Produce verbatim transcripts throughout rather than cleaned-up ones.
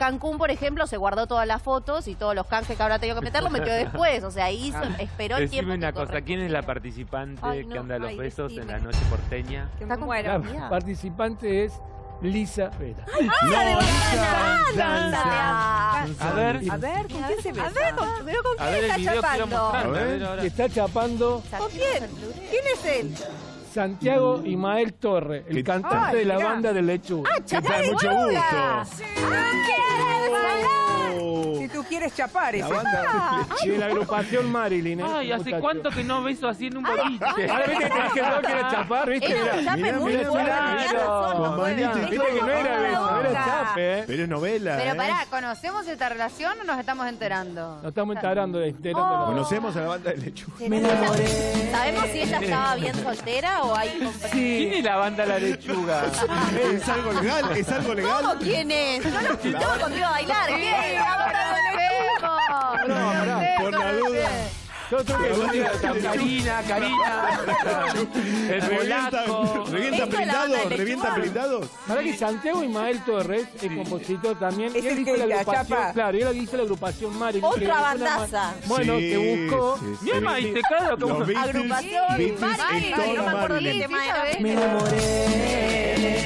Cancún, por ejemplo, se guardó todas las fotos y todos los canjes que habrá tenido que meter, lo metió después. O sea, hizo, esperó el tiempo. Decime una que cosa, ¿quién es la participante Ay, no, que anda a los ay, besos decime. en la noche porteña? Que me La muero. participante es Lisa Vera. ¡Ay, No, de Lisa danza! A ver, Y- A ver, ¿con quién se besa? A ver, ¿con, pero ¿con a quién ver el está video, quiero chapando? mostrarme. A A ver. ver ahora. que está chapando ¿Con quién? ¿Quién es él? Santiago Imael Torre, el ¿Qué- cantante Ay, de la mirá. banda de Lechuga. ¿Qué tal? Mucho gusto. Oh. Si tú quieres chapar, La ese. banda Y de la agrupación Marilyn, ¿eh? Ay, ¿hace muchacho. cuánto que no beso así en un boliche? Ahora viste que te dije yo que era chapar, ¿viste? Era un Mirá, chape mirá, muy mirá, fuerte, mirá. tenía razón, no Con puede. manito. Viste que no era beso, era chape, ¿eh? Pero es novela, Pero ¿eh? pará, ¿conocemos esta relación o nos estamos enterando? Nos estamos enterando de enterando. Conocemos a la banda de Lechuga. ¿Sabemos si ella estaba bien soltera o hay competencia? ¿Quién es la banda La Lechuga? ¿Es algo legal? ¿Es algo legal? ¿Cómo quién es? Yo no estaba contigo a bailar. ¿Qué? No, pará, por la duda. Yo tengo que decir, Karina, Karina, el ¿Revientan, Velasco. ¿revientan Esto es la banda blindados? de ¿Revientan Lechuga. blindados? para que Santiago Imael Torres, el compositor también, Es y él el hizo que la la agrupación, chapa. claro, y él hizo la agrupación Marilyn. Otra pero de alguna bandaza. ma- Bueno, Sí, que buscó. sí, sí. Mi mamá, y te cae Los como... Beatles, Agrupación Beatles Marilyn, y no Tom me acuerdo Marilyn. qué tema era. Me enamoré.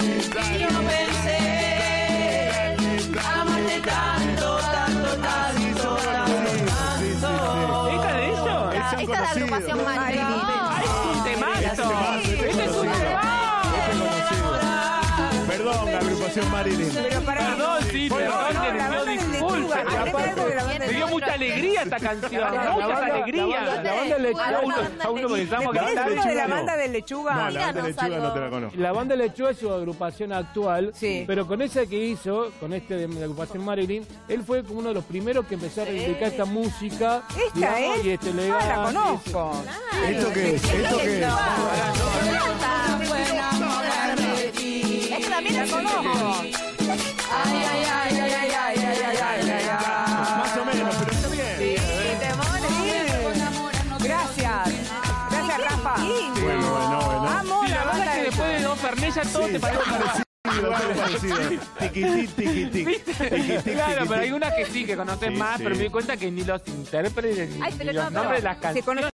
¿Esta de ellos? Son Esta es la conocidos. agrupación Marilyn. ¡Ay, es un temazo! Sí. ¡Este es un temazo! Perdón, la agrupación Marilyn. Pero para. Perdón, sí, No, perdón, no, que la me banda del disculpe. Lechuga. Hableme algo de la banda Me del dio mucha alegría esta canción, La mucha banda- alegría. la banda- la banda de Lechuga. A uno, a uno que estamos ¿Me La banda hablo de de la Lechuga banda no. del Lechuga? No, la banda de Díganos Lechuga no algo. te la conozco. La banda Lechuga es su agrupación actual, Sí. pero con esa que hizo, con este de la agrupación Marilyn, él fue como uno de los primeros que empezó a reivindicar esta música. ¿Esta digamos, es? y este Ah, legal, la conozco. ¿Esto qué es? ¿Esto qué es? Esta también la conozco. Ay, ay, ay, ay, ay, ay, ay, ay, ay, ay, ay. Más o menos, pero está bien. Gracias. Gracias, Rafa. Bueno, bueno, bueno. Amo Sí, la la verdad banda es que del después de dos Fernet ya todo te parece Algo parecido. Tiquití, tiquití. Tiquití, Claro, pero tiquití. hay unas que sí, que conoces Sí, más, sí. pero me di cuenta que ni los intérpretes ni, Ay, pero ni los no, nombres de pero las Se canciones. conoce